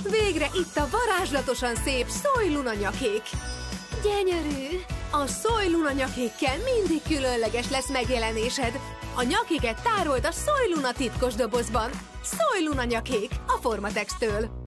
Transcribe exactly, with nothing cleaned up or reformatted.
Végre itt a varázslatosan szép Soy Luna nyakék! Gyönyörű! A Soy Luna nyakékkel mindig különleges lesz megjelenésed. A nyakéket tárold a Soy Luna titkos dobozban. Soy Luna nyakék a Formatex-től.